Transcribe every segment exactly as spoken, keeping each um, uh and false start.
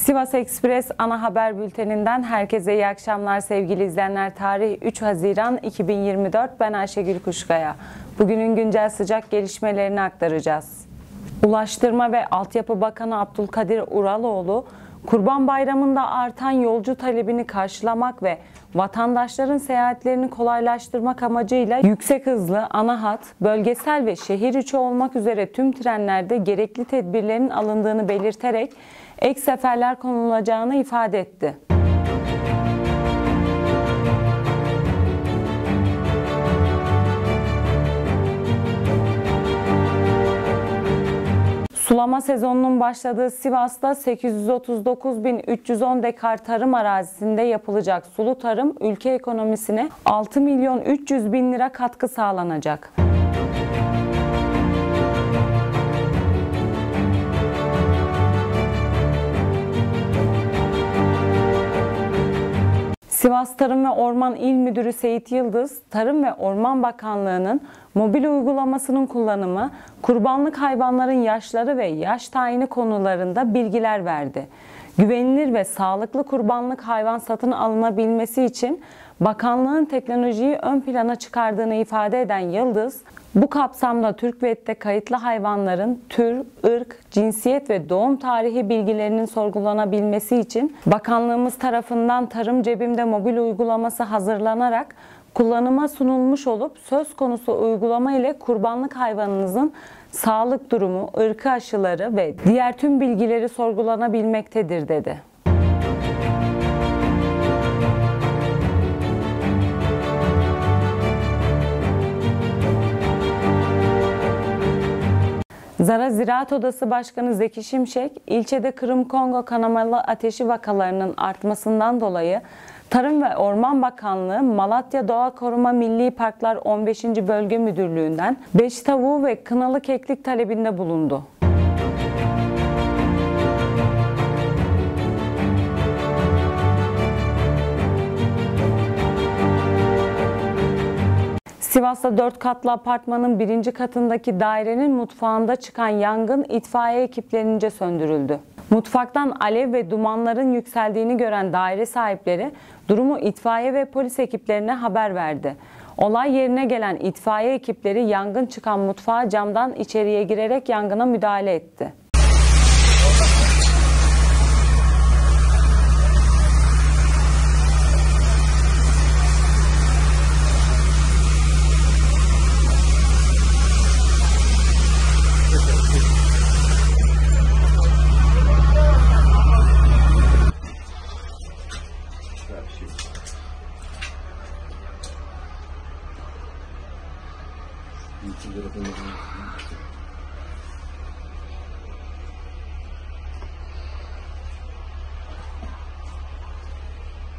Sivas Ekspres ana haber bülteninden herkese iyi akşamlar sevgili izleyenler. Tarih üç Haziran iki bin yirmi dört. Ben Ayşegül Kuşkaya. Bugünün güncel sıcak gelişmelerini aktaracağız. Ulaştırma ve Altyapı Bakanı Abdülkadir Uraloğlu, Kurban Bayramı'nda artan yolcu talebini karşılamak ve vatandaşların seyahatlerini kolaylaştırmak amacıyla yüksek hızlı, ana hat, bölgesel ve şehir içi olmak üzere tüm trenlerde gerekli tedbirlerin alındığını belirterek ek seferler konulacağını ifade etti. Sulama sezonunun başladığı Sivas'ta sekiz yüz otuz dokuz bin üç yüz on dekar tarım arazisinde yapılacak sulu tarım ülke ekonomisine altı milyon üç yüz bin lira katkı sağlanacak. Sivas Tarım ve Orman İl Müdürü Seyit Yıldız, Tarım ve Orman Bakanlığı'nın mobil uygulamasının kullanımı, kurbanlık hayvanların yaşları ve yaş tayini konularında bilgiler verdi. Güvenilir ve sağlıklı kurbanlık hayvan satın alınabilmesi için bakanlığın teknolojiyi ön plana çıkardığını ifade eden Yıldız, bu kapsamda TÜRKVET'te kayıtlı hayvanların tür, ırk, cinsiyet ve doğum tarihi bilgilerinin sorgulanabilmesi için bakanlığımız tarafından Tarım Cebimde mobil uygulaması hazırlanarak kullanıma sunulmuş olup söz konusu uygulama ile kurbanlık hayvanınızın sağlık durumu, ırkı aşıları ve diğer tüm bilgileri sorgulanabilmektedir dedi. Zara Ziraat Odası Başkanı Zeki Şimşek, ilçede Kırım-Kongo kanamalı ateşi vakalarının artmasından dolayı Tarım ve Orman Bakanlığı Malatya Doğa Koruma Milli Parklar on beşinci Bölge Müdürlüğü'nden beş tavuğu ve kınalı keklik talebinde bulundu. Sivas'ta dört katlı apartmanın birinci katındaki dairenin mutfağında çıkan yangın itfaiye ekiplerince söndürüldü. Mutfaktan alev ve dumanların yükseldiğini gören daire sahipleri durumu itfaiye ve polis ekiplerine haber verdi. Olay yerine gelen itfaiye ekipleri yangın çıkan mutfağa camdan içeriye girerek yangına müdahale etti.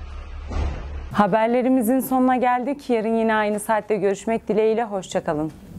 Haberlerimizin sonuna geldik. Yarın yine aynı saatte görüşmek dileğiyle. Hoşça kalın.